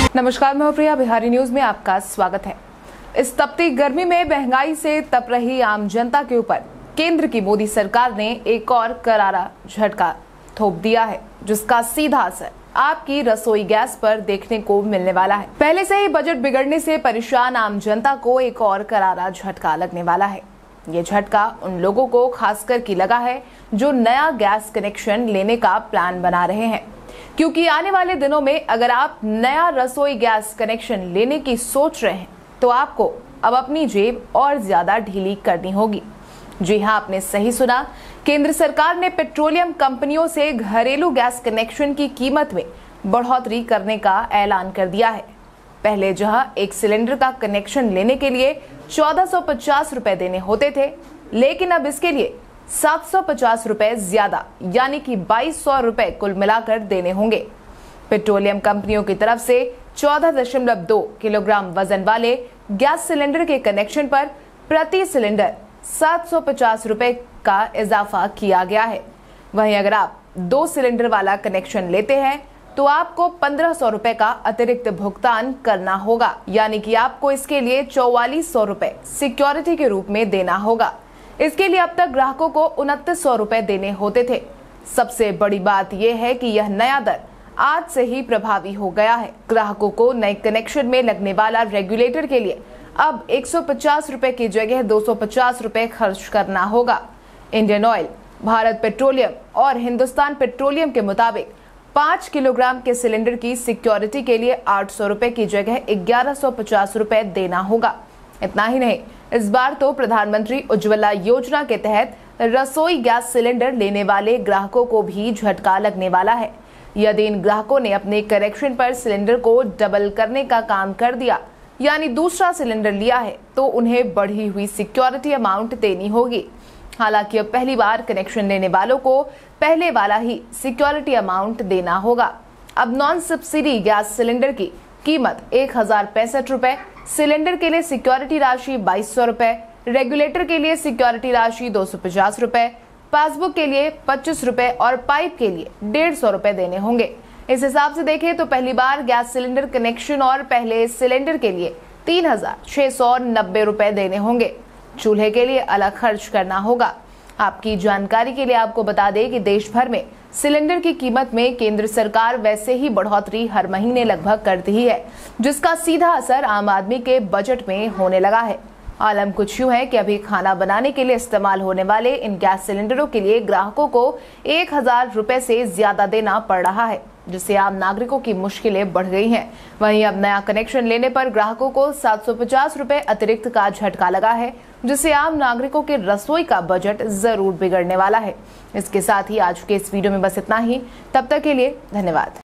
नमस्कार, मैं प्रिया, बिहारी न्यूज में आपका स्वागत है। इस तपती गर्मी में महंगाई से तप रही आम जनता के ऊपर केंद्र की मोदी सरकार ने एक और करारा झटका थोप दिया है, जिसका सीधा असर आपकी रसोई गैस पर देखने को मिलने वाला है। पहले से ही बजट बिगड़ने से परेशान आम जनता को एक और करारा झटका लगने वाला है। ये झटका उन लोगों को खासकर की लगा है जो नया गैस कनेक्शन लेने का प्लान बना रहे हैं, क्योंकि आने वाले दिनों में अगर आप नया रसोई गैस कनेक्शन लेने की सोच रहे हैं तो आपको अब अपनी जेब और ज्यादा ढीली करनी होगी। जी हां, आपने सही सुना। केंद्र सरकार ने पेट्रोलियम कंपनियों से घरेलू गैस कनेक्शन की कीमत में बढ़ोतरी करने का ऐलान कर दिया है। पहले जहां एक सिलेंडर का कनेक्शन लेने के लिए 1450 रुपए देने होते थे, लेकिन अब इसके लिए 750 रुपए ज्यादा यानी कि 2200 रुपए कुल मिलाकर देने होंगे। पेट्रोलियम कंपनियों की तरफ से 14.2 किलोग्राम वजन वाले गैस सिलेंडर के कनेक्शन पर प्रति सिलेंडर 750 रुपए का इजाफा किया गया है। वहीं अगर आप 2 सिलेंडर वाला कनेक्शन लेते हैं तो आपको 1500 रुपए का अतिरिक्त भुगतान करना होगा, यानी कि आपको इसके लिए 4400 रुपए सिक्योरिटी के रूप में देना होगा। इसके लिए अब तक ग्राहकों को 2900 रुपए देने होते थे। सबसे बड़ी बात यह है कि यह नया दर आज से ही प्रभावी हो गया है। ग्राहकों को नए कनेक्शन में लगने वाला रेगुलेटर के लिए अब 150 रुपए की जगह 250 रुपए खर्च करना होगा। इंडियन ऑयल, भारत पेट्रोलियम और हिंदुस्तान पेट्रोलियम के मुताबिक 5 किलोग्राम के सिलेंडर की सिक्योरिटी के लिए 800 रुपए की जगह 1150 रुपए देना होगा। इतना ही नहीं, इस बार तो प्रधानमंत्री उज्ज्वला योजना के तहत रसोई गैस सिलेंडर लेने वाले ग्राहकों को भी झटका लगने वाला है। यदि इन ग्राहकों ने अपने कनेक्शन पर सिलेंडर को डबल करने का काम कर दिया, यानी दूसरा सिलेंडर लिया है, तो उन्हें बढ़ी हुई सिक्योरिटी अमाउंट देनी होगी। हालांकि अब पहली बार कनेक्शन लेने वालों को पहले वाला ही सिक्योरिटी अमाउंट देना होगा। अब नॉन सब्सिडी गैस सिलेंडर की कीमत 1065 रुपए, सिलेंडर के लिए सिक्योरिटी राशि 2200 रुपए, रेगुलेटर के लिए सिक्योरिटी राशि 250 रुपए, पासबुक के लिए 25 रुपए और पाइप के लिए 150 रुपए देने होंगे। इस हिसाब से देखें तो पहली बार गैस सिलेंडर कनेक्शन और पहले सिलेंडर के लिए 3690 रुपए देने होंगे। चूल्हे के लिए अलग खर्च करना होगा। आपकी जानकारी के लिए आपको बता दें कि देश भर में सिलेंडर की कीमत में केंद्र सरकार वैसे ही बढ़ोतरी हर महीने लगभग करती ही है, जिसका सीधा असर आम आदमी के बजट में होने लगा है। आलम कुछ यूं है कि अभी खाना बनाने के लिए इस्तेमाल होने वाले इन गैस सिलेंडरों के लिए ग्राहकों को 1000 रुपए से ज्यादा देना पड़ रहा है, जिससे आम नागरिकों की मुश्किलें बढ़ गई हैं। वहीं अब नया कनेक्शन लेने पर ग्राहकों को 750 रुपए अतिरिक्त का झटका लगा है, जिससे आम नागरिकों के रसोई का बजट जरूर बिगड़ने वाला है। इसके साथ ही आज के इस वीडियो में बस इतना ही। तब तक के लिए धन्यवाद।